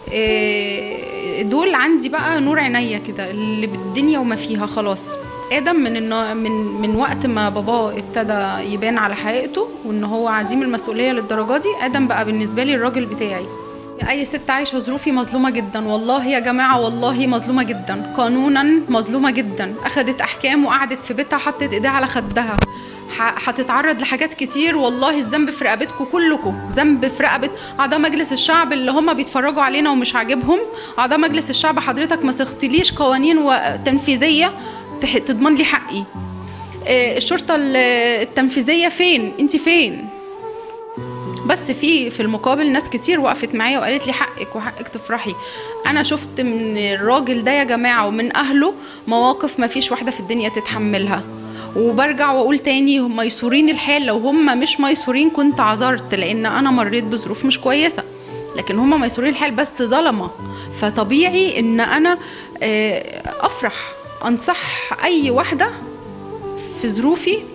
دول عندي بقى نور عينيا كده، اللي بالدنيا وما فيها. خلاص آدم من من من وقت ما باباه ابتدى يبان على حقيقته وإن هو عديم المسؤولية للدرجة دي، آدم بقى بالنسبة لي الراجل بتاعي. أي ست عايشة ظروفي مظلومة جدا، والله يا جماعة والله مظلومة جدا، قانونا مظلومة جدا. أخدت أحكام وقعدت في بيتها حطت إيديها على خدها، هتتعرض لحاجات كتير. والله الذنب في رقبتكم كلكم، ذنب في رقبة أعضاء مجلس الشعب اللي هم بيتفرجوا علينا ومش عاجبهم. أعضاء مجلس الشعب حضرتك ما سختليش قوانين وتنفيذية تضمن لي حقي. الشرطة التنفيذية فين؟ انت فين؟ بس في في المقابل ناس كتير وقفت معايا وقالت لي حقك وحقك تفرحي. انا شفت من الراجل ده يا جماعة ومن اهله مواقف ما فيش واحدة في الدنيا تتحملها، وبرجع واقول تاني هم ميسورين الحال. لو هم مش ميسورين كنت عذرت، لان انا مريت بظروف مش كويسة، لكن هم ميسورين الحال بس ظلمة. فطبيعي ان انا افرح، انصح اي واحدة في ظروفي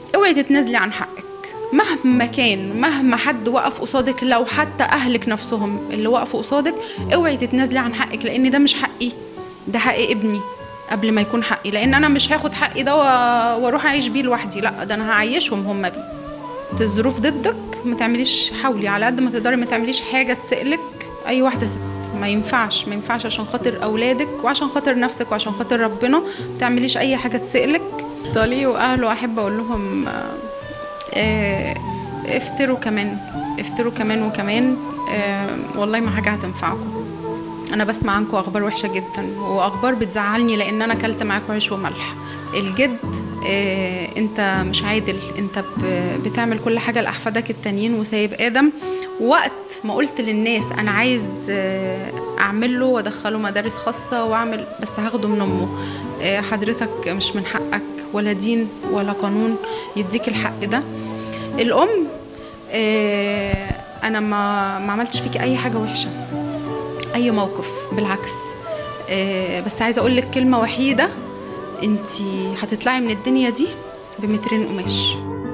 اوعي تتنازلي عن حقك مهما كان، مهما حد وقف قصادك، لو حتى اهلك نفسهم اللي وقفوا قصادك، اوعي تتنازلي عن حقك، لان ده مش حقي، ده حق ابني قبل ما يكون حقي. لان انا مش هاخد حقي ده واروح اعيش بيه لوحدي، لا ده انا هعيشهم هم بيه. الظروف ضدك ما تعمليش، حاولي على قد ما تقدري ما تعمليش حاجه تسألك اي واحده ست، ما ينفعش ما ينفعش عشان خاطر اولادك وعشان خاطر نفسك وعشان خاطر ربنا ما تعمليش اي حاجه تسألك. طالي واهله احب اقول لهم اه افتروا كمان، افتروا كمان وكمان، اه والله ما حاجه هتنفعكم. انا بسمع عنكم اخبار وحشه جدا واخبار بتزعلني، لان انا اكلت معاكم عيش وملح. الجد اه انت مش عادل، انت بتعمل كل حاجه لاحفادك التانيين وسايب ادم. وقت ما قلت للناس انا عايز اه اعمل له وادخله مدارس خاصه واعمل، بس هاخده من امه. اه حضرتك مش من حقك ولا دين ولا قانون يديك الحق ده. الام اه انا ما ما عملتش فيكي اي حاجه وحشه، اي موقف، بالعكس. اه بس عايزه اقول لك كلمه وحيده، انتي هتطلعي من الدنيا دي بمترين قماش،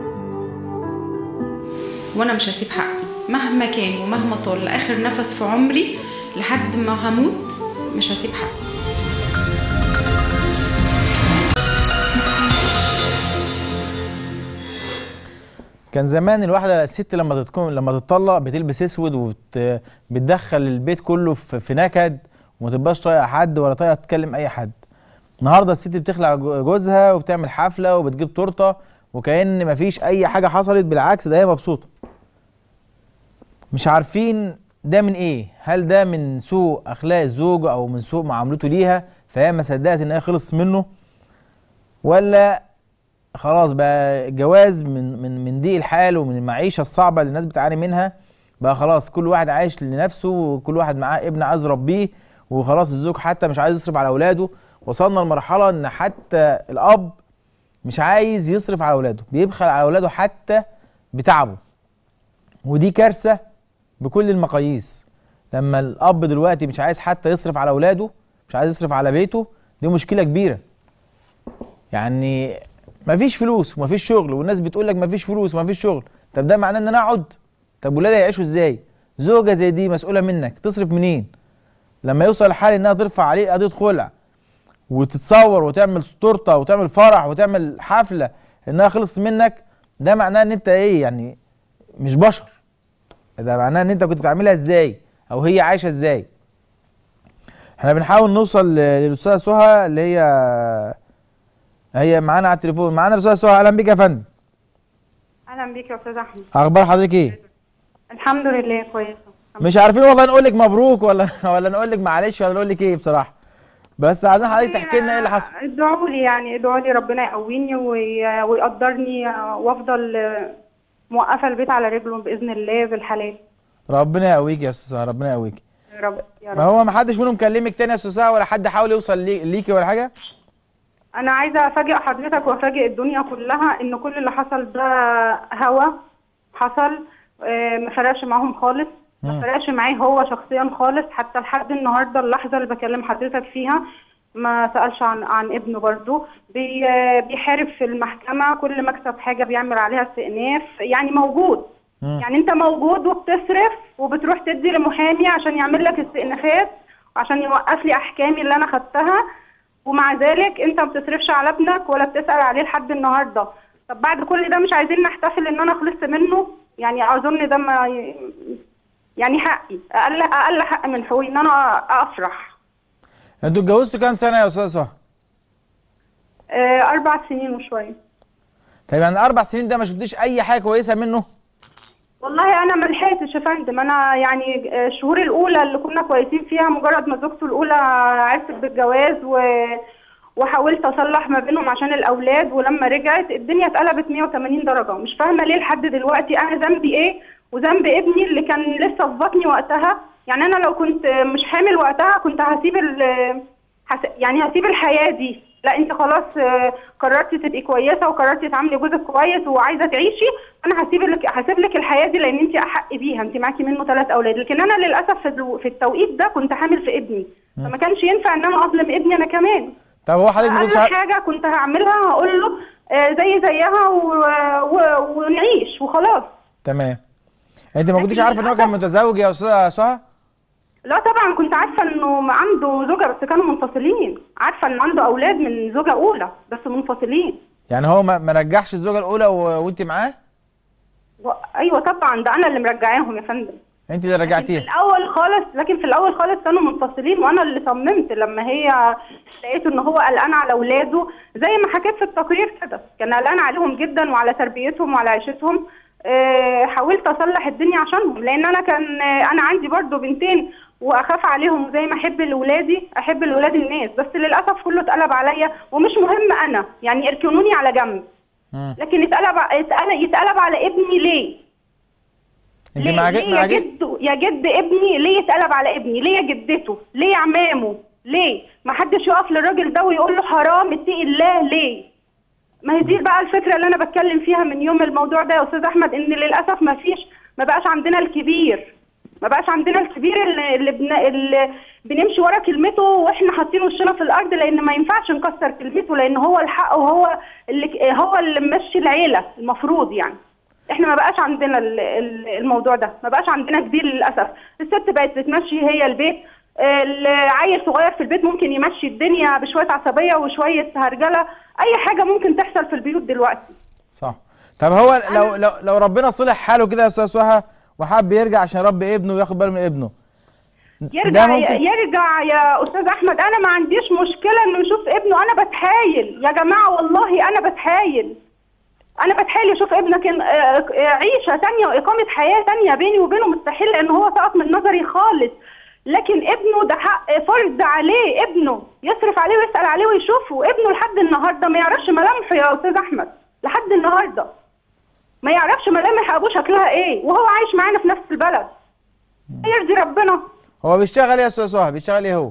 وانا مش هسيب حقي مهما كان ومهما طال، لاخر نفس في عمري لحد ما هموت مش هسيب حقي. كان زمان الواحده الست لما تكون لما تتطلق بتلبس اسود وبتدخل البيت كله في نكد وما تبقاش طايقه حد ولا طايقه تكلم اي حد. النهارده الست بتخلع جوزها وبتعمل حفله وبتجيب تورته وكأن مفيش اي حاجه حصلت، بالعكس ده هي مبسوطه. مش عارفين ده من ايه، هل ده من سوء اخلاق الزوج او من سوء معاملته ليها فهي ما صدقت ان هي خلص منه، ولا خلاص بقى الجواز من من من ضيق الحال ومن المعيشه الصعبه اللي الناس بتعاني منها، بقى خلاص كل واحد عايش لنفسه وكل واحد معاه ابن عايز يربيه وخلاص الزوج حتى مش عايز يصرف على اولاده. وصلنا لمرحله ان حتى الاب مش عايز يصرف على اولاده، بيبخل على اولاده حتى بتعبه، ودي كارثه بكل المقاييس. لما الاب دلوقتي مش عايز حتى يصرف على اولاده، مش عايز يصرف على بيته، دي مشكله كبيره. يعني مفيش فلوس ومفيش شغل، والناس بتقول لك مفيش فلوس ومفيش شغل، طب ده معناه ان انا اقعد؟ طب ولادي هيعيشوا ازاي؟ زوجه زي دي مسؤوله منك، تصرف منين؟ لما يوصل الحال انها ترفع عليه قضيه خلع وتتصور وتعمل تورته وتعمل فرح وتعمل حفله انها خلصت منك، ده معناه ان انت ايه؟ يعني مش بشر. ده معناه ان انت كنت بتعملها ازاي او هي عايشه ازاي. احنا بنحاول نوصل للاستاذه سهى اللي هي هي معانا على التليفون. معانا الاستاذه سهى، اهلا بيك يا فندم. اهلا بيك يا استاذ احمد. اخبار حضرتك ايه؟ الحمد لله كويسه. مش عارفين والله نقول لك مبروك ولا ولا نقول لك معلش ولا نقول لك ايه بصراحه، بس عايزين حضرتك تحكي لنا ايه اللي حصل. ادعوا لي يعني ادعوا لي ربنا يقويني ويقدرني وافضل موقفه البيت على رجله باذن الله بالحلال. ربنا يقويك يا استاذه، ربنا يقويك يا رب يا رب. ما هو ما حدش منهم كلمك تاني يا استاذه ولا حد حاول يوصل لي ليكي ولا حاجه؟ انا عايزه افاجئ حضرتك وافاجئ الدنيا كلها ان كل اللي حصل ده هوا حصل، ما فرقش معاهم خالص، ما فرقش معاه هو شخصيا خالص. حتى لحد النهارده اللحظه اللي بكلم حضرتك فيها ما سالش عن عن ابنه، برضه بي بيحارب في المحكمه، كل ما اكسب حاجه بيعمل عليها استئناف، يعني موجود. م. يعني انت موجود وبتصرف وبتروح تدي لمحامي عشان يعمل لك استئنافات وعشان يوقف لي احكامي اللي انا خدتها، ومع ذلك انت ما بتصرفش على ابنك ولا بتسال عليه لحد النهارده. طب بعد كل ده مش عايزين نحتفل ان انا خلصت منه؟ يعني اظن ده ما يعني حقي، اقل اقل حق من حقوقي ان انا افرح. انتوا اتجوزتوا كام سنه يا استاذه سهى؟ آه اربع سنين وشويه. طيب يعني اربع سنين ده ما شفتيش اي حاجه كويسه منه؟ والله انا ما لحقتش يا فندم. انا يعني الشهور الاولى اللي كنا كويسين فيها، مجرد ما زوجته الاولى عرفت بالجواز و وحاولت اصلح ما بينهم عشان الاولاد، ولما رجعت الدنيا اتقلبت مية وتمانين درجه. مش فاهمه ليه لحد دلوقتي انا ذنبي ايه وذنب ابني اللي كان لسه في بطني وقتها. يعني انا لو كنت مش حامل وقتها كنت هسيب يعني هسيب الحياه دي. لا انت خلاص قررتي تبقي كويسه وقررتي تعاملي جوزك كويس وعايزه تعيشي، انا هسيب لك هسيب لك الحياه دي لان انت احق بيها، انت معاكي منه ثلاث اولاد. لكن انا للاسف في التوقيت ده كنت حامل في ابني، فما كانش ينفع ان انا اظلم ابني انا كمان. طب هو حضرتك اقل حاجه كنت هعملها هقول له آه زي زيها و... و... ونعيش وخلاص. تمام. انت ما كنتيش عارفه ان هو كان متزوج يا استاذه سهى؟ لا طبعا كنت عارفه انه عنده زوجه بس كانوا منفصلين، عارفه ان عنده اولاد من زوجه اولى بس منفصلين. يعني هو ما رجعش الزوجه الاولى و... وانت معاه؟ و... ايوه طبعا، ده انا اللي مرجعاهم يا فندم. انت اللي رجعتيها؟ في الاول خالص، لكن في الاول خالص كانوا منفصلين وانا اللي صممت لما هي لقيت ان هو قلقان على اولاده زي ما حكيت في التقرير كده، كان قلقان عليهم جدا وعلى تربيتهم وعلى عيشتهم. أه حاولت اصلح الدنيا عشانهم، لان انا كان انا عندي برضو بنتين واخاف عليهم زي ما احب لاولادي احب لاولاد الناس، بس للاسف كله اتقلب عليا ومش مهم انا، يعني اركنوني على جنب. لكن اتقلب اتقلب يتقلب على ابني ليه؟ انت ليه, مع ليه يا جد يا جد ابني ليه يتقلب على ابني؟ ليه يا جدته؟ ليه يا عمامه؟ ليه؟ ما حدش يقف للراجل ده ويقول له حرام اتقي الله ليه؟ ما هي دي بقى الفكره اللي انا بتكلم فيها من يوم الموضوع ده يا استاذ احمد، ان للاسف ما فيش ما بقاش عندنا الكبير، ما بقاش عندنا الكبير اللي, اللي, بن... اللي بنمشي ورا كلمته واحنا حاطين وشنا في الارض، لان ما ينفعش نكسر كلمته، لان هو الحق وهو اللي هو اللي ممشي العيله المفروض. يعني احنا ما بقاش عندنا الموضوع ده، ما بقاش عندنا كبير للاسف. الست بقت بتمشي هي البيت، العيل صغير في البيت ممكن يمشي الدنيا بشويه عصبيه وشويه هرجله، اي حاجه ممكن تحصل في البيوت دلوقتي. صح. طب هو لو لو لو ربنا صلح حاله كده يا استاذ سهى وحب يرجع عشان يربي ابنه وياخد باله من ابنه، يرجع يرجع يا استاذ احمد، انا ما عنديش مشكله انه يشوف ابنه، انا بتحايل يا جماعه والله انا بتحايل انا بتحايل اشوف ابنك عيشه ثانيه واقامه حياه ثانيه بيني وبينه، مستحيل لان هو سقط من نظري خالص، لكن ابنه ده حق فرض عليه، ابنه يصرف عليه ويسال عليه ويشوفه. ابنه لحد النهارده ما يعرفش ملامحه يا استاذ احمد، لحد النهارده ما يعرفش ملامح ابوه شكلها ايه وهو عايش معانا في نفس البلد. يرضي ربنا. هو بيشتغل ايه يا استاذ سهى؟ بيشتغل ايه هو؟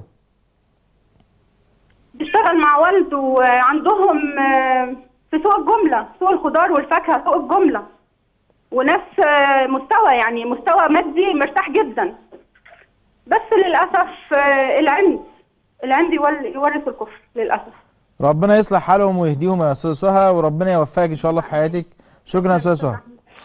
بيشتغل مع والده عندهم في سوق الجمله، سوق الخضار والفاكهه، سوق الجمله، وناس مستوى يعني مستوى مادي مرتاح جدا، بس للاسف العند العند يورث الكفر للاسف. ربنا يصلح حالهم ويهديهم يا استاذ سهى، وربنا يوفقك ان شاء الله في حياتك. شكرا يا استاذ سهى.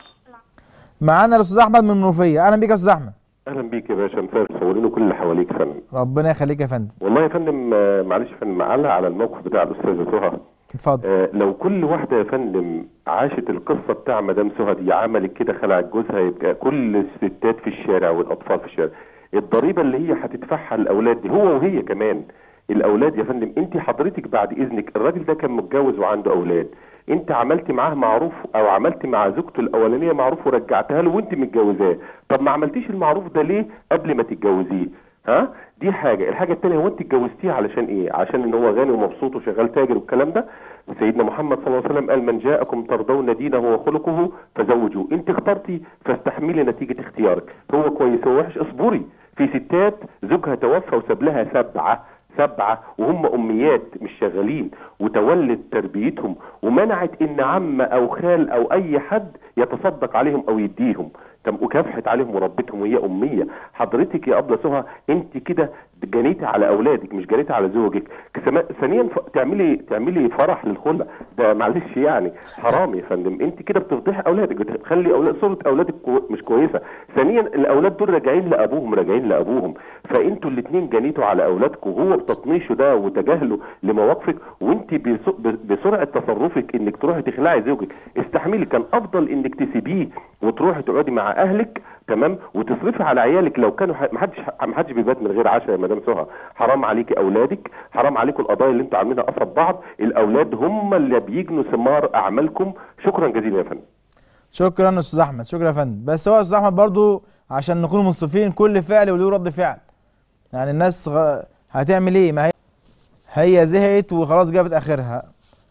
معانا الاستاذ احمد من المنوفيه. اهلا بيك يا استاذ احمد. اهلا بيك يا باشا، مساء الصورين وكل اللي حواليك يا فندم. ربنا يخليك يا فندم. والله يا فندم معلش يا فندم، معلق على الموقف بتاع الاستاذه سهى. اتفضل. آه لو كل واحده يا فندم عاشت القصه بتاع مدام سهى دي، عملت كده خلعت جوزها، يبقى كل الستات في الشارع والاطفال في الشارع الضريبه اللي هي هتدفعها الاولاد دي، هو وهي كمان الاولاد يا فندم. انت حضرتك بعد اذنك، الراجل ده كان متجوز وعنده اولاد، انت عملتي معاه معروف او عملتي مع زوجته الاولانيه معروف ورجعتها له وانت متجوزاه، طب ما عملتيش المعروف ده ليه قبل ما تتجوزيه؟ ها؟ دي حاجه. الحاجه الثانيه، هو انت اتجوزتيه علشان ايه؟ عشان ان هو غني ومبسوط وشغال تاجر والكلام ده؟ سيدنا محمد صلى الله عليه وسلم قال: من جاءكم ترضون دينه وخلقه فزوجوه. انت اخترتي فاستحملي نتيجه اختيارك، هو كويس هو وحش اصبري. في ستات زوجها توفى وساب لها سبعه سبعه وهم اميات مش شغالين، وتولت تربيتهم ومنعت ان عم او خال او اي حد يتصدق عليهم او يديهم، وكافحت عليهم وربتهم وهي اميه. حضرتك يا ابله سهى انت كده جنيتي على اولادك مش جنيتي على زوجك. ثانيا تعملي تعملي فرح للخلع ده، معلش يعني حرام يا فندم، انت كده بتفضحي اولادك، بتخلي اولاد صوره اولادك كو مش كويسه. ثانيا الاولاد دول راجعين لابوهم راجعين لابوهم فانتوا الاثنين جنيتوا على اولادكم، وهو بتطنيشه ده وتجاهله لمواقفك، وانت بسرعه تصرفك انك تروحي تخلعي زوجك. استحملي، كان افضل انك تسيبيه وتروحي تقعدي مع اهلك تمام وتصرفي على عيالك. لو كانوا ما حدش ما حدش بيبات من غير عشاء يا مدام سهى، حرام عليكي اولادك، حرام عليكم القضايا اللي انتوا عاملينها قصاد بعض، الاولاد هم اللي بيجنوا ثمار اعمالكم. شكرا جزيلا يا فندم. شكرا استاذ احمد. شكرا يا فندم. بس هو استاذ احمد برضو عشان نكون منصفين، كل فعل وله رد فعل، يعني الناس غ... هتعمل ايه؟ ما هي هي زهقت وخلاص جابت اخرها.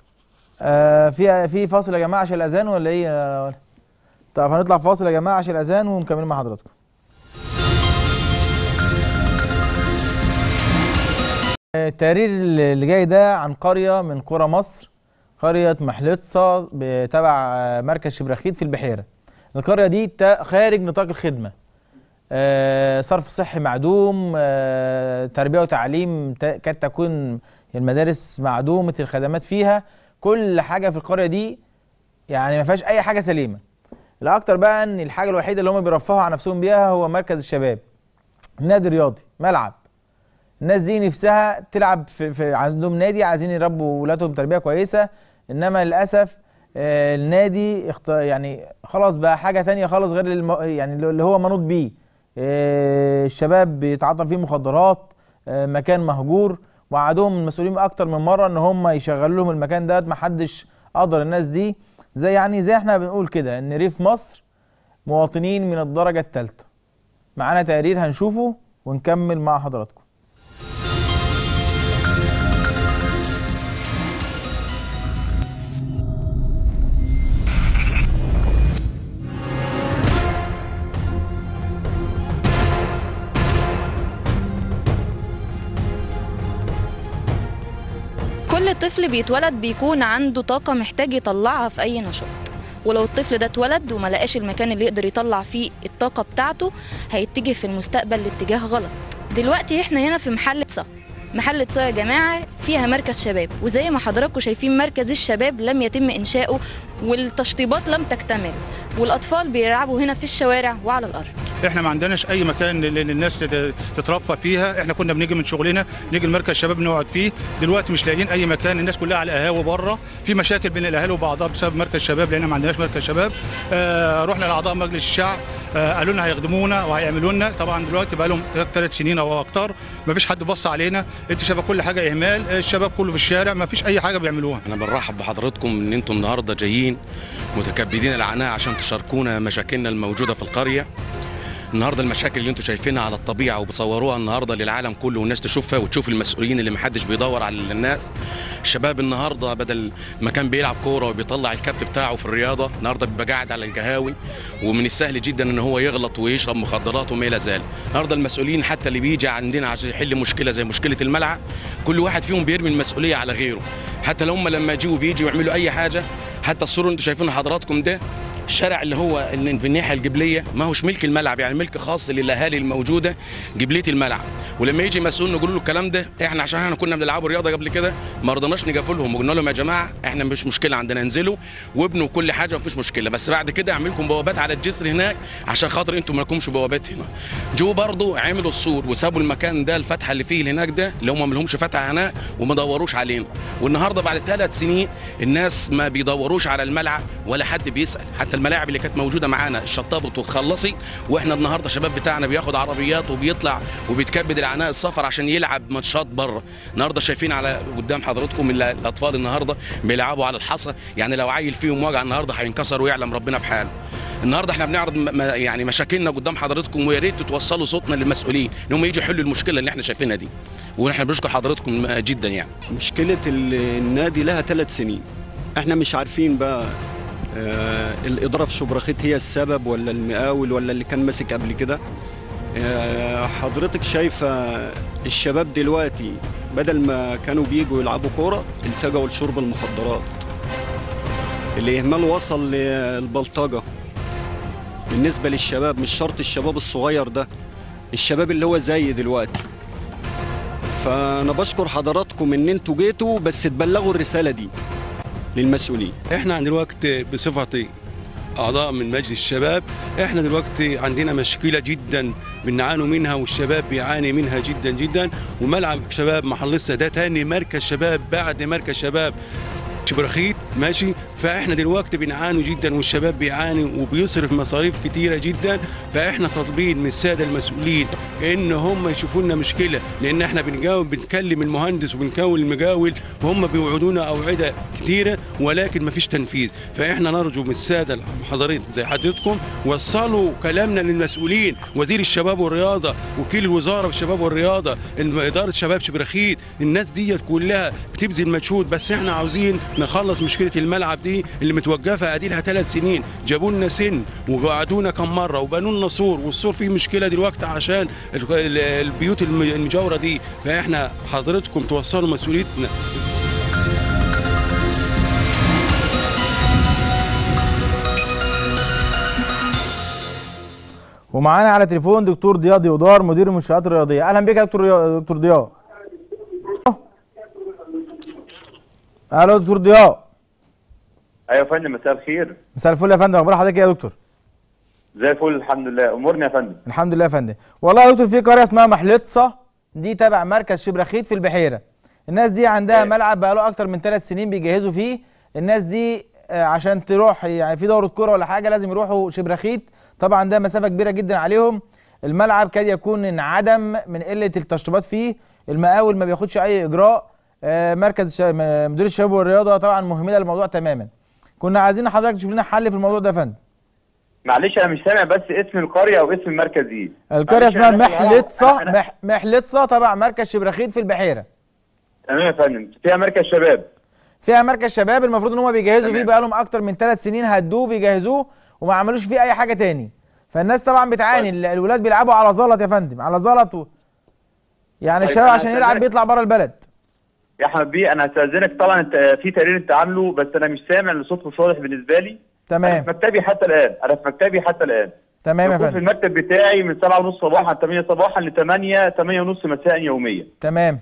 آه في في فاصل يا جماعه عشان الاذان ولا ايه؟ طب هنطلع فاصل يا جماعه عشان الاذان ومكملين مع حضراتكم. التقرير اللي جاي ده عن قريه من قرى مصر، قريه محلصه تبع مركز شبرخيت في البحيره. القريه دي خارج نطاق الخدمه، آه صرف صحي معدوم، آه تربيه وتعليم قد تكون المدارس معدومه الخدمات فيها، كل حاجه في القريه دي يعني ما فيهاش اي حاجه سليمه. الاكتر بقى ان الحاجه الوحيده اللي هم بيرفهوا عن نفسهم بيها هو مركز الشباب، نادي رياضي، ملعب. الناس دي نفسها تلعب في, في عندهم نادي، عايزين يربوا ولادهم تربيه كويسه، انما للاسف آه النادي اخت... يعني خلاص بقى حاجه ثانيه خالص غير الم... يعني اللي هو منوط بيه. آه الشباب بيتعاطى فيه مخدرات، آه مكان مهجور، وعدوهم المسؤولين اكتر من مره ان هم يشغلوا لهم المكان ده، ما حدش قدر الناس دي. زي يعني زي احنا بنقول كده ان ريف مصر مواطنين من الدرجه الثالثه. معانا تقرير هنشوفه ونكمل مع حضراتكم. كل طفل بيتولد بيكون عنده طاقة محتاج يطلعها في أي نشاط، ولو الطفل ده اتولد وما لقاش المكان اللي يقدر يطلع فيه الطاقة بتاعته هيتجه في المستقبل لاتجاه غلط. دلوقتي احنا هنا في محل صا محل صا يا جماعة فيها مركز شباب، وزي ما حضراتكم شايفين مركز الشباب لم يتم إنشاؤه والتشطيبات لم تكتمل، والأطفال بيلعبوا هنا في الشوارع وعلى الأرض. احنا ما عندناش اي مكان للناس تترفه فيها. احنا كنا بنيجي من شغلنا نيجي المركز الشباب نقعد فيه، دلوقتي مش لاقيين اي مكان، الناس كلها على القهاوي بره، في مشاكل بين الاهالي وبعضها بسبب مركز الشباب لان ما عندناش مركز شباب. آه رحنا لاعضاء مجلس الشعب، آه قالوا لنا هيخدمونا وهيعملوا لنا، طبعا دلوقتي بقى لهم ثلاث سنين او اكتر ما فيش حد بص علينا. انت شايفه كل حاجه اهمال، الشباب كله في الشارع ما فيش اي حاجه بيعملوها. انا بنرحب بحضراتكم ان انتم النهارده جايين متكبدين العناء عشان تشاركونا مشاكلنا الموجوده في القريه. النهارده المشاكل اللي انتم شايفينها على الطبيعه وبتصوروها النهارده للعالم كله والناس تشوفها وتشوف المسؤولين اللي محدش بيدور على الناس. الشباب النهارده بدل ما كان بيلعب كوره وبيطلع الكابت بتاعه في الرياضه، النهارده بيبقى قاعد على القهاوي، ومن السهل جدا ان هو يغلط ويشرب مخدرات وما الى ذلك. النهارده المسؤولين حتى اللي بيجي عندنا عشان يحل مشكله زي مشكله الملعب، كل واحد فيهم بيرمي المسؤوليه على غيره. حتى لو هم لما يجوا بيجوا يعملوا اي حاجه، حتى الصوره اللي انتم شايفينها حضراتكم ده الشارع اللي هو اللي في الناحيه الجبليه ما هوش ملك الملعب، يعني ملك خاص للاهالي الموجوده جبليه الملعب. ولما يجي مسؤول نقول له الكلام ده، احنا عشان احنا كنا بنلعبوا رياضه قبل كده ما رضناش نقفلهم وقلنا لهم يا جماعه احنا مش مشكله عندنا، انزلوا وابنوا كل حاجه مفيش مشكله، بس بعد كده اعمل لكم بوابات على الجسر هناك عشان خاطر انتم ما لكمش بوابات هنا. جو برضو عملوا السور وسابوا المكان ده الفتحه اللي فيه هناك ده اللي هم ما لهمش فتحه هناك وما دوروش علينا. والنهارده بعد ثلاث سنين الناس ما بيدوروش على الملعب ولا حد بيسال، حتى الملاعب اللي كانت موجوده معانا الشطابت وتخلصي، واحنا النهارده الشباب بتاعنا بياخد عربيات وبيطلع وبيتكبد العناء السفر عشان يلعب ماتشات بره. النهارده شايفين على قدام حضراتكم الاطفال النهارده بيلعبوا على الحصى، يعني لو عيل فيهم وجع النهارده هينكسر ويعلم ربنا بحاله. النهارده احنا بنعرض يعني مشاكلنا قدام حضراتكم، ويا ريت توصلوا صوتنا للمسؤولين ان هم يجوا يحلوا المشكله اللي احنا شايفينها دي، واحنا بنشكر حضراتكم جدا. يعني مشكله النادي لها ثلاث سنين، احنا مش عارفين بقى آه الإدارة في شبرخيت هي السبب ولا المقاول ولا اللي كان ماسك قبل كده. آه حضرتك شايفة الشباب دلوقتي بدل ما كانوا بيجوا يلعبوا كورة التجوا لشرب المخدرات. الإهمال وصل للبلطجة بالنسبة للشباب، مش شرط الشباب الصغير ده، الشباب اللي هو زي دلوقتي. فأنا بشكر حضراتكم إن انتوا جيتوا بس تبلغوا الرسالة دي للمسؤولين. احنا دلوقتي بصفتي اعضاء من مجلس الشباب احنا دلوقتي عندنا مشكله جدا بنعانوا منها والشباب بيعاني منها جدا جدا. وملعب شباب محلصه ده تاني مركز شباب بعد مركز شباب شبرخيت ماشي، فاحنا دلوقتي بنعاني جدا والشباب بيعاني وبيصرف مصاريف كتيره جدا. فاحنا طالبين من الساده المسؤولين ان هم يشوفوا لنا مشكله، لان احنا بنجاوب بنكلم المهندس وبنكلم المجاول وهم بيوعدونا اوعده كتيره ولكن ما فيش تنفيذ. فاحنا نرجو من الساده الحاضرين زي حضرتكم وصلوا كلامنا للمسؤولين، وزير الشباب والرياضه، وكيل الوزاره بالشباب والرياضه، اداره شباب شبرخيت، الناس ديت كلها بتبذل مجهود، بس احنا عاوزين نخلص مشكله الملعب دي اللي متوقفه اديلها ثلاث سنين. جابوا لنا سن وقعدونا كم مره وبنوا لنا سور، والسور فيه مشكله دلوقتي عشان البيوت المجاوره دي. فاحنا حضرتكم توصلوا مسؤوليتنا. ومعانا على تليفون دكتور ضياء ديودار مدير المنشآت الرياضيه. اهلا بك يا دكتور دكتور ضياء. الو دكتور ضياء. ايوه يا فندم، مساء الخير. مساء الفل يا فندم، اخبار حضرتك ايه يا دكتور؟ زي الفل الحمد لله، امورنا يا فندم. الحمد لله يا فندم. والله يا دكتور في قريه اسمها محلطصه، دي تبع مركز شبرخيت في البحيره. الناس دي عندها ملعب بقاله اكتر من ثلاث سنين بيجهزوا فيه. الناس دي عشان تروح يعني في دوره كوره ولا حاجه لازم يروحوا شبرخيت، طبعا ده مسافه كبيره جدا عليهم. الملعب كاد يكون انعدم من قله التشطيبات فيه، المقاول ما بياخدش اي اجراء. مركز مدير الشباب والرياضه طبعا مهمله الموضوع تماما. كنا عايزين حضرتك تشوف لنا حل في الموضوع ده يا فندم. معلش انا مش سامع بس اسم القريه او اسم المركز ايه؟ القريه اسمها محلطصه، مح... محلطصه تبع مركز شبرخيت في البحيره. تمام يا فندم. فيها مركز شباب. فيها مركز شباب، المفروض ان هم بيجهزوا فيه بقالهم اكتر من ثلاث سنين، هدوه بيجهزوه وما عملوش فيه اي حاجه تاني. فالناس طبعا بتعاني، طيب. الولاد بيلعبوا على زلط يا فندم، على زلط و... يعني طيب الشباب عشان يلعب بيطلع بره البلد. يا احمد بيه انا هستاذنك، طبعا انت في تقرير انت عامله بس انا مش سامع الصوت مش واضح بالنسبه لي. تمام. انا في مكتبي حتى الان، انا في مكتبي حتى الان. تمام يا فندم. في المكتب بتاعي من سبعة ونص صباحا ثمانية صباحا ل ثمانية ثمانية ونص مساء يوميا. تمام.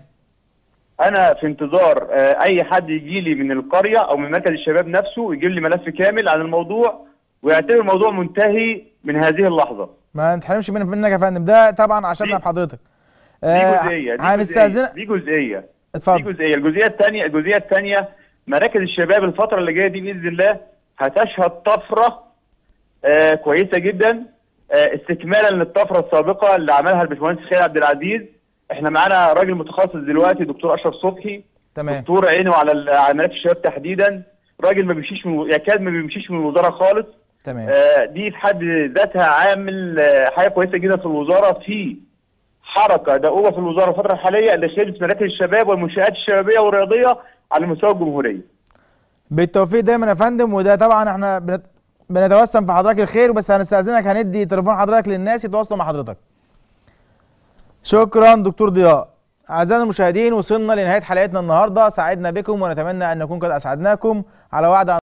انا في انتظار اي حد يجي لي من القريه او من مركز الشباب نفسه يجيب لي ملف كامل عن الموضوع ويعتبر الموضوع منتهي من هذه اللحظه. ما نتحرمش منك يا فندم، ده طبعا عشاننا بحضرتك. دي جزئيه دي هنستأذن دي جزئيه اتفضل. دي جزئيه الجزئيه الثانيه الجزئيه الثانيه مراكز الشباب الفتره اللي جايه دي باذن الله هتشهد طفره آه كويسه جدا، آه استكمالا للطفره السابقه اللي عملها الباشمهندس خالد عبد العزيز. احنا معانا راجل متخصص دلوقتي دكتور اشرف صبحي. تمام. دكتور عينه على على مراكز الشباب تحديدا، راجل ما بيمشيش من يكاد ما بيمشيش من الوزاره خالص. تمام. آه دي في حد ذاتها عامل آه حاجه كويسه جدا في الوزاره، في حركه دؤوبه في الوزاره الفتره الحاليه لخدمه مراكز الشباب والمنشآت الشبابيه والرياضيه على مستوى الجمهوريه. بالتوفيق دايما يا فندم، وده طبعا احنا بنت... بنتوسم في حضرتك الخير، بس هنستأذنك هندي تليفون حضرتك للناس يتواصلوا مع حضرتك. شكرا دكتور ضياء. اعزائنا المشاهدين وصلنا لنهايه حلقتنا النهارده، سعدنا بكم ونتمنى ان نكون قد اسعدناكم. على وعد